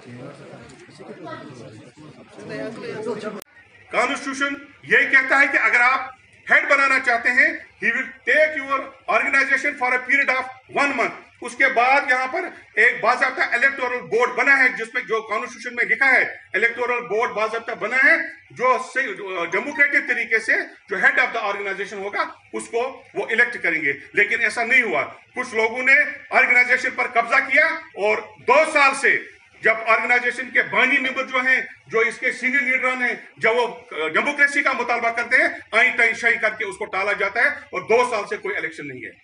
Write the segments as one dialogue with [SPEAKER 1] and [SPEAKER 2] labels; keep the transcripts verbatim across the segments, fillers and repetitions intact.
[SPEAKER 1] Constitution यही कहता है कि अगर आप हेड बनाना चाहते हैं, he will take your organization for a period of one month. उसके बाद यहाँ पर एक बाज़ाब्ता इलेक्टोरल बोर्ड बना है, जिसमें जो कॉन्स्टिट्यूशन में लिखा है इलेक्टोरल बोर्ड बाज़ाब्ता बना है, जो डेमोक्रेटिक तरीके से जो हेड ऑफ द ऑर्गेनाइजेशन होगा उसको वो इलेक्ट करेंगे। लेकिन ऐसा नहीं हुआ। कुछ लोगों ने ऑर्गेनाइजेशन पर कब्जा किया और दो साल से जब ऑर्गेनाइजेशन के बानी मेंबर जो हैं, जो इसके सीनियर लीडर हैं, जब वो डेमोक्रेसी का मुतालबा करते हैं, आई तई शाही करके उसको टाला जाता है और दो साल से कोई इलेक्शन नहीं है।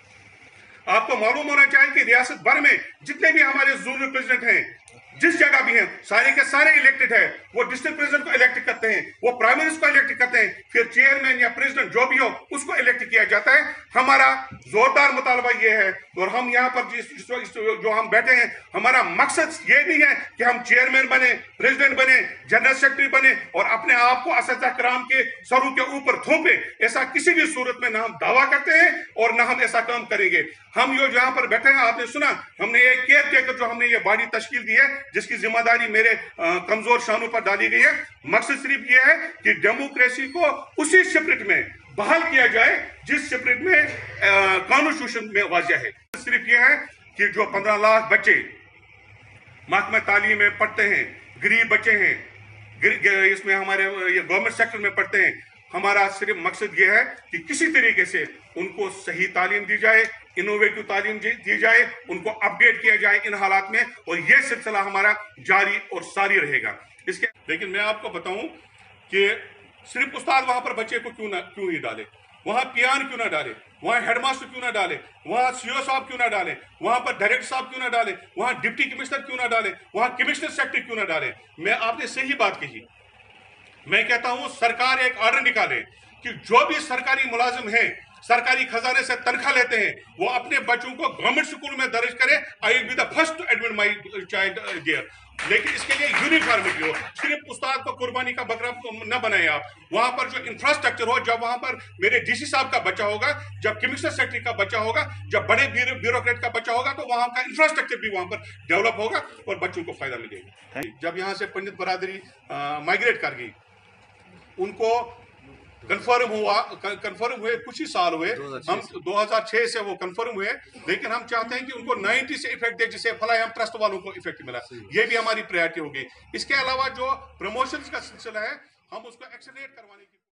[SPEAKER 1] आपको मालूम होना चाहिए कि रियासत भर में जितने भी हमारे जोनल प्रेसिडेंट हैं, जिस जगह भी हैं, सारे के सारे इलेक्टेड है। वो डिस्ट्रिक्ट प्रेसिडेंट को इलेक्ट करते हैं, वो प्राइम मिनिस्टर को इलेक्ट करते हैं, फिर चेयरमैन या प्रेसिडेंट जो भी हो उसको इलेक्ट किया जाता है। हमारा जोरदार मुतालबा ये है, और हम यहाँ पर जिस, जिस जो हम बैठे हैं, हमारा मकसद ये नहीं है कि हम चेयरमैन बने, प्रेसिडेंट बने, जनरल सेक्रेटरी बने और अपने आप को असद कराम के सरों के ऊपर थोपे। ऐसा किसी भी सूरत में ना हम दावा करते हैं और ना हम ऐसा काम करेंगे। हम जो यहाँ पर बैठे हैं, आपने सुना, हमने एक केयर टेकर जो हमने ये बॉडी तश्कील दी है, जिसकी जिम्मेदारी मेरे आ, कमजोर शानों पर डाली गई है। मकसद सिर्फ यह है कि डेमोक्रेसी को उसी स्पिरिट में बहाल किया जाए जिस स्पिरिट में कॉन्स्टिट्यूशन में वाजिया है। सिर्फ यह है कि जो पंद्रह लाख बच्चे महकमा तालीम में पढ़ते हैं, गरीब बच्चे हैं, इसमें हमारे ये गवर्नमेंट सेक्टर में पढ़ते हैं, हमारा सिर्फ मकसद यह है कि किसी तरीके से उनको सही तालीम दी जाए, इनोवेटिव तालीम दी जाए, उनको अपडेट किया जाए इन हालात में, और यह सिलसिला हमारा जारी और सारी रहेगा। इसके लेकिन मैं आपको बताऊं कि सिर्फ उस्ताद वहां पर बच्चे को क्यों ना क्यों ही डाले, वहां पियान क्यों ना डाले, वहां हेडमास्टर क्यों ना डाले, वहां सीओ साहब क्यों ना डाले, वहां पर डायरेक्टर साहब क्यों ना डाले, वहां डिप्टी कमिश्नर क्यों ना डाले, वहां कमिश्नर सेक्रेटरी क्यों ना डाले। मैं आपने सही बात कही। मैं कहता हूं सरकार एक ऑर्डर निकाले कि जो भी सरकारी मुलाजिम हैं, सरकारी खजाने से तनख्वाह लेते हैं, वो अपने बच्चों को गवर्नमेंट स्कूल में दर्ज करें। I will be the first to admit my child there. लेकिन इसके लिए यूनिफॉर्मिटी हो, सिर्फ उस्ताद को कुर्बानी का बकरा न बनाए आप। वहां पर जो इंफ्रास्ट्रक्चर हो, जब वहां पर मेरे डीसी साहब का बच्चा होगा, जब कमिश्नर सेक्रेटरी का बच्चा होगा, जब बड़े ब्यूरोक्रेट का बच्चा होगा, तो वहां का इंफ्रास्ट्रक्चर भी वहां पर डेवलप होगा और बच्चों को फायदा मिलेगा। जब यहाँ से पंडित बरादरी माइग्रेट कर गई, उनको कंफर्म हुआ कंफर्म हुए कुछ ही साल हुए, हम दो हज़ार छह से वो कंफर्म हुए, लेकिन हम चाहते हैं कि उनको नब्बे से इफेक्ट दे, जिससे फलाह हम ट्रस्ट वालों को इफेक्ट मिला। ये भी हमारी प्रायोरिटी होगी। इसके अलावा जो प्रमोशंस का सिलसिला है, हम उसको एक्सेलरेट करवाने की